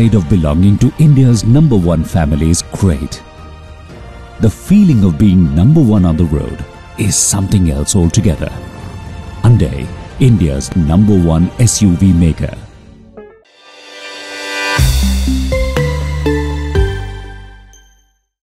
pride of belonging to India's #1 family is great. The feeling of being #1 on the road is something else altogether. Hyundai, India's #1 SUV maker.